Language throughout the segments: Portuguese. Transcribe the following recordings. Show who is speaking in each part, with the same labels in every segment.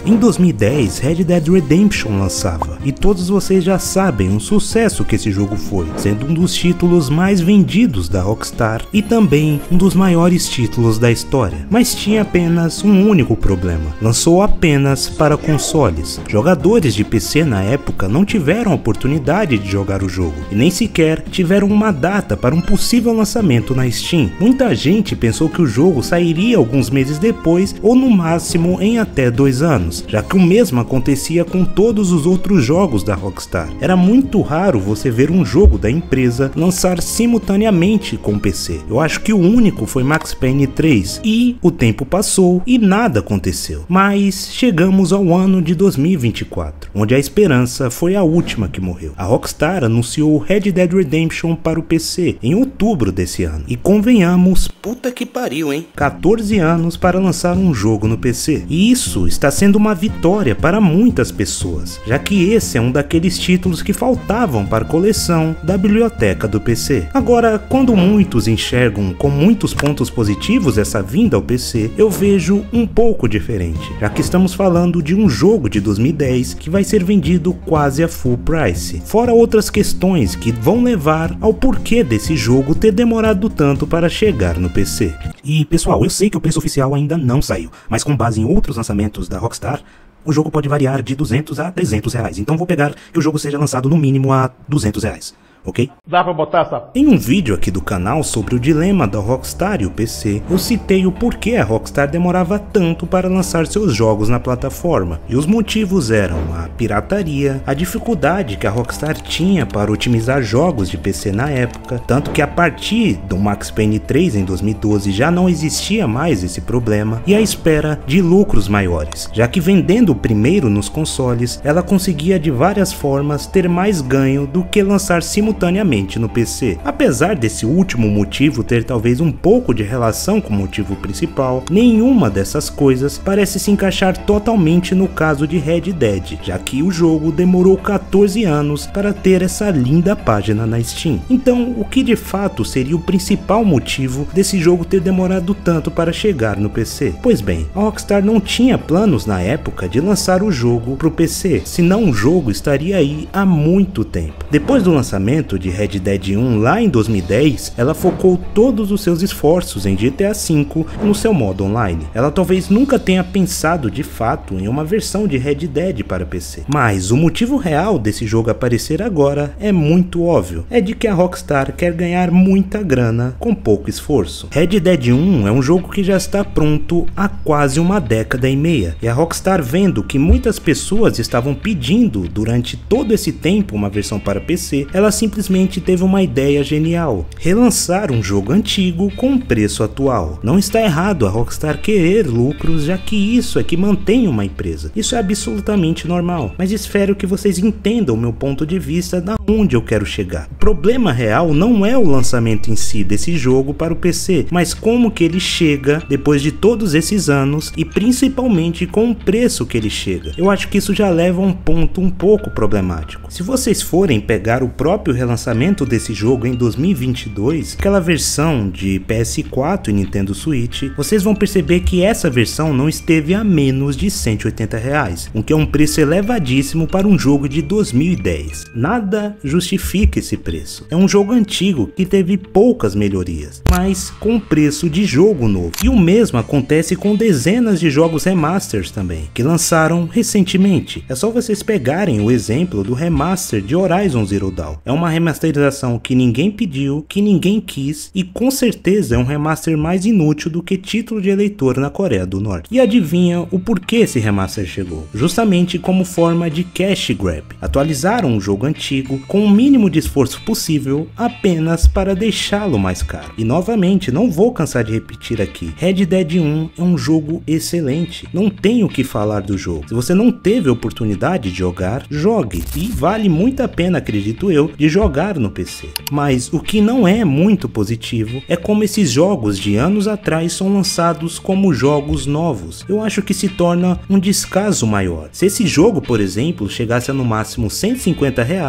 Speaker 1: Em 2010, Red Dead Redemption lançava, e todos vocês já sabem o sucesso que esse jogo foi, sendo um dos títulos mais vendidos da Rockstar e também um dos maiores títulos da história. Mas tinha apenas um único problema: lançou apenas para consoles. Jogadores de PC na época não tiveram a oportunidade de jogar o jogo, e nem sequer tiveram uma data para um possível lançamento na Steam. Muita gente pensou que o jogo sairia alguns meses depois, ou no máximo em até 2 anos, já que o mesmo acontecia com todos os outros jogos da Rockstar. Era muito raro você ver um jogo da empresa lançar simultaneamente com o PC. Eu acho que o único foi Max Payne 3, e o tempo passou e nada aconteceu. Mas chegamos ao ano de 2024, onde a esperança foi a última que morreu. A Rockstar anunciou Red Dead Redemption para o PC em outubro desse ano, e convenhamos, puta que pariu, hein? 14 anos para lançar um jogo no PC. E isso está sendo uma vitória para muitas pessoas, já que esse é um daqueles títulos que faltavam para a coleção da biblioteca do PC. Agora, quando muitos enxergam com muitos pontos positivos essa vinda ao PC, eu vejo um pouco diferente, já que estamos falando de um jogo de 2010 que vai ser vendido quase a full price, fora outras questões que vão levar ao porquê desse jogo ter demorado tanto para chegar no PC. E pessoal, eu sei que o preço oficial ainda não saiu, mas com base em outros lançamentos da Rockstar, o jogo pode variar de 200 a 300 reais, então vou pegar que o jogo seja lançado no mínimo a 200 reais. Ok?
Speaker 2: Dá pra botar essa...
Speaker 1: Em um vídeo aqui do canal sobre o dilema da Rockstar e o PC, eu citei o porquê a Rockstar demorava tanto para lançar seus jogos na plataforma, e os motivos eram a pirataria, a dificuldade que a Rockstar tinha para otimizar jogos de PC na época, tanto que a partir do Max Payne 3 em 2012 já não existia mais esse problema, e a espera de lucros maiores, já que vendendo o primeiro nos consoles, ela conseguia de várias formas ter mais ganho do que lançar simultaneamente no PC. Apesar desse último motivo ter talvez um pouco de relação com o motivo principal, nenhuma dessas coisas parece se encaixar totalmente no caso de Red Dead, já que o jogo demorou 14 anos para ter essa linda página na Steam. Então, o que de fato seria o principal motivo desse jogo ter demorado tanto para chegar no PC? Pois bem, a Rockstar não tinha planos na época de lançar o jogo para o PC, senão o jogo estaria aí há muito tempo. Depois do lançamento de Red Dead 1 lá em 2010, ela focou todos os seus esforços em GTA V no seu modo online. Ela talvez nunca tenha pensado de fato em uma versão de Red Dead para PC. Mas o motivo real desse jogo aparecer agora é muito óbvio, é de que a Rockstar quer ganhar muita grana com pouco esforço. Red Dead 1 é um jogo que já está pronto há quase uma década e meia, e a Rockstar, vendo que muitas pessoas estavam pedindo durante todo esse tempo uma versão para PC, ela simplesmente teve uma ideia genial: relançar um jogo antigo com um preço atual. Não está errado a Rockstar querer lucros, já que isso é que mantém uma empresa. Isso é absolutamente normal, mas espero que vocês entendam o meu ponto de vista da onde eu quero chegar. O problema real não é o lançamento em si desse jogo para o PC, mas como que ele chega depois de todos esses anos e principalmente com o preço que ele chega. Eu acho que isso já leva a um ponto um pouco problemático. Se vocês forem pegar o próprio relançamento desse jogo em 2022, aquela versão de PS4 e Nintendo Switch, vocês vão perceber que essa versão não esteve a menos de R$180, o que é um preço elevadíssimo para um jogo de 2010. Nada justifica esse preço. É um jogo antigo que teve poucas melhorias, mas com preço de jogo novo. E o mesmo acontece com dezenas de jogos remasters também, que lançaram recentemente. É só vocês pegarem o exemplo do remaster de Horizon Zero Dawn. É uma remasterização que ninguém pediu, que ninguém quis, e com certeza é um remaster mais inútil do que título de eleitor na Coreia do Norte. E adivinha o porquê esse remaster chegou? Justamente como forma de cash grab. Atualizaram um jogo antigo com o mínimo de esforço possível apenas para deixá-lo mais caro. E novamente, não vou cansar de repetir aqui, Red Dead 1 é um jogo excelente. Não tenho o que falar do jogo. Se você não teve a oportunidade de jogar, jogue. E vale muito a pena, acredito eu, de jogar no PC. Mas o que não é muito positivo é como esses jogos de anos atrás são lançados como jogos novos. Eu acho que se torna um descaso maior. Se esse jogo, por exemplo, chegasse a no máximo R$150, eu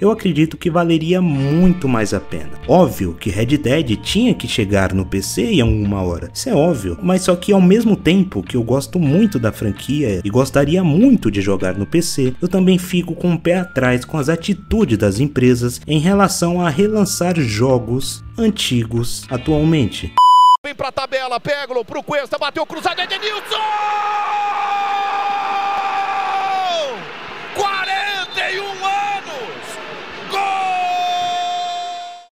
Speaker 1: eu acredito que valeria muito mais a pena. Óbvio que Red Dead tinha que chegar no PC em alguma hora, isso é óbvio, mas só que ao mesmo tempo que eu gosto muito da franquia e gostaria muito de jogar no PC, eu também fico com o pé atrás com as atitudes das empresas em relação a relançar jogos antigos atualmente.
Speaker 2: Vem pra tabela, Peglo pro Cuesta, bateu cruzado, Edenilson!